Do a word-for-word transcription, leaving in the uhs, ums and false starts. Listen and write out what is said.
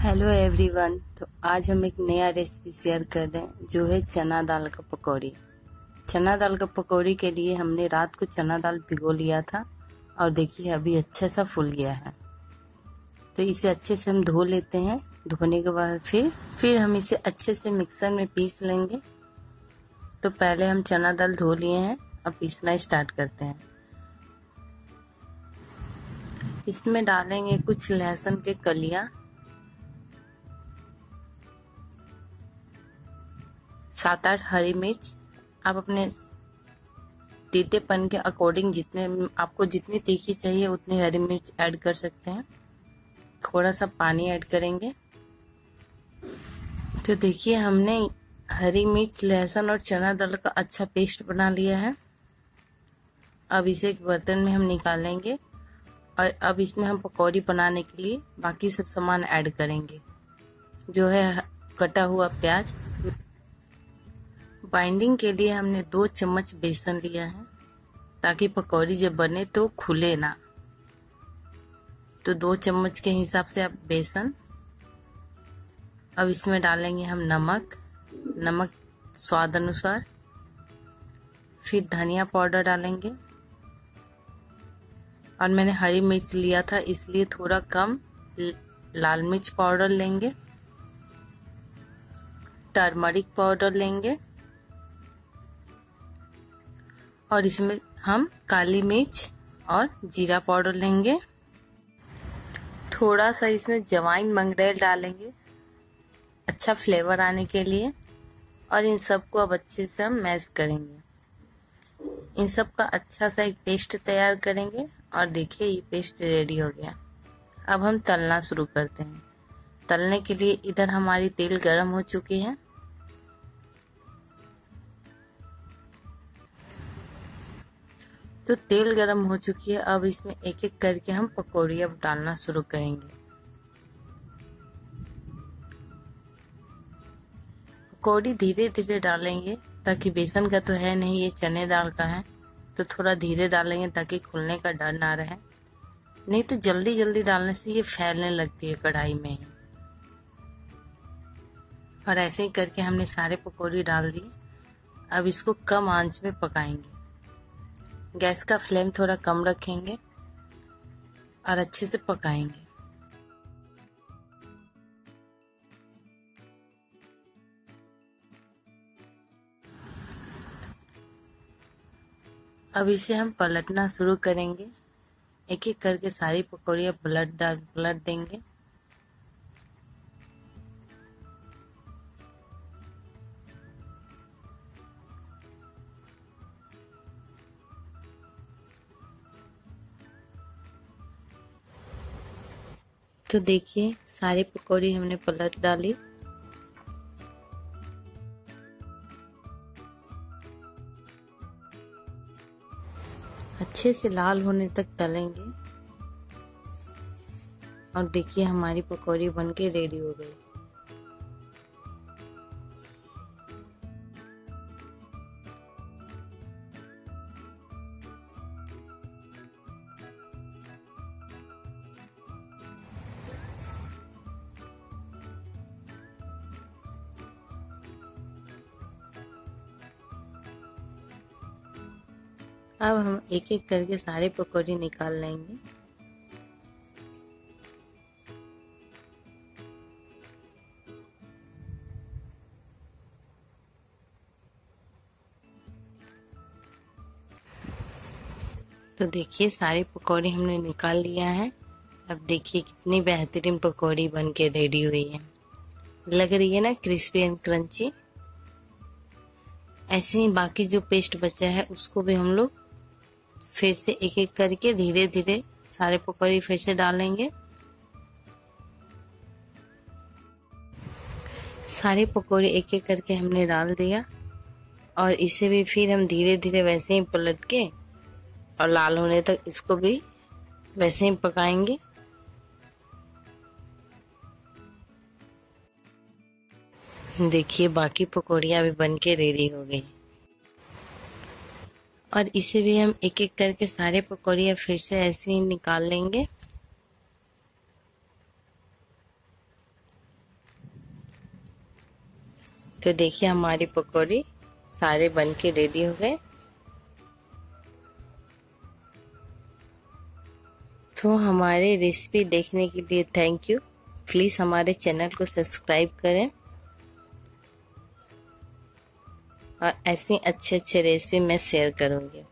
Hello everyone. तो आज हम एक नया रेसिपी शेयर कर रहे हैं जो है चना दाल का पकौड़ी। चना दाल का पकौड़ी के लिए हमने रात को चना दाल भिगो लिया था और देखिए अभी अच्छा सा फूल गया है। तो इसे अच्छे से हम धो लेते हैं। धोने के बाद फिर फिर हम इसे अच्छे से मिक्सर में पीस लेंगे। तो पहले हम चना दाल धो लिए हैं, अब पीसना स्टार्ट करते हैं। इसमें डालेंगे कुछ लहसुन के कलियां, सात आठ हरी मिर्च। आप अपने तीतेपन के अकॉर्डिंग जितने आपको जितनी तीखी चाहिए उतनी हरी मिर्च ऐड कर सकते हैं। थोड़ा सा पानी ऐड करेंगे। तो देखिए हमने हरी मिर्च, लहसुन और चना दाल का अच्छा पेस्ट बना लिया है। अब इसे एक बर्तन में हम निकालेंगे और अब इसमें हम पकौड़ी बनाने के लिए बाकी सब सामान ऐड करेंगे, जो है कटा हुआ प्याज। बाइंडिंग के लिए हमने दो चम्मच बेसन लिया है ताकि पकौड़ी जब बने तो खुले ना। तो दो चम्मच के हिसाब से आप बेसन। अब इसमें डालेंगे हम नमक नमक स्वाद अनुसार। फिर धनिया पाउडर डालेंगे और मैंने हरी मिर्च लिया था इसलिए थोड़ा कम लाल मिर्च पाउडर लेंगे। टर्मरिक पाउडर लेंगे और इसमें हम काली मिर्च और जीरा पाउडर लेंगे। थोड़ा सा इसमें जवाइन मंगरेल डालेंगे अच्छा फ्लेवर आने के लिए। और इन सबको अब अच्छे से हम मैश करेंगे। इन सब का अच्छा सा एक पेस्ट तैयार करेंगे और देखिए ये पेस्ट रेडी हो गया। अब हम तलना शुरू करते हैं। तलने के लिए इधर हमारी तेल गर्म हो चुकी है। तो तेल गरम हो चुकी है। अब इसमें एक एक करके हम पकौड़ी अब डालना शुरू करेंगे। पकौड़ी धीरे धीरे डालेंगे ताकि बेसन का तो है नहीं, ये चने दाल का है, तो थोड़ा धीरे डालेंगे ताकि खुलने का डर ना रहे। नहीं तो जल्दी जल्दी डालने से ये फैलने लगती है कढ़ाई में ही। और ऐसे ही करके हमने सारे पकौड़ी डाल दिए। अब इसको कम आंच में पकाएंगे। गैस का फ्लेम थोड़ा कम रखेंगे और अच्छे से पकाएंगे। अब इसे हम पलटना शुरू करेंगे। एक एक करके सारी पकौड़ियाँ पलट डाल पलट देंगे। तो देखिए सारी पकौड़ी हमने पलट डाली। अच्छे से लाल होने तक तलेंगे। और देखिए हमारी पकौड़ी बनके रेडी हो गई। अब हम एक एक करके सारे पकौड़ी निकाल लेंगे। तो देखिए सारी पकौड़ी हमने निकाल लिया है। अब देखिए कितनी बेहतरीन पकौड़ी बन के रेडी हुई है। लग रही है ना क्रिस्पी एंड क्रंची। ऐसे ही बाकी जो पेस्ट बचा है उसको भी हम लोग फिर से एक एक करके धीरे धीरे सारे पकौड़ी फिर से डालेंगे। सारे पकौड़े एक एक करके हमने डाल दिया और इसे भी फिर हम धीरे धीरे वैसे ही पलट के और लाल होने तक इसको भी वैसे ही पकाएंगे। देखिए बाकी पकौड़ियाँ भी बनके रेडी हो गई। और इसे भी हम एक एक करके सारे पकौड़ियाँ फिर से ऐसे ही निकाल लेंगे। तो देखिए हमारी पकौड़ी सारे बन के रेडी हो गए। तो हमारे रेसिपी देखने के लिए थैंक यू। प्लीज़ हमारे चैनल को सब्सक्राइब करें और ऐसी अच्छे अच्छे रेसिपी मैं शेयर करूँगी।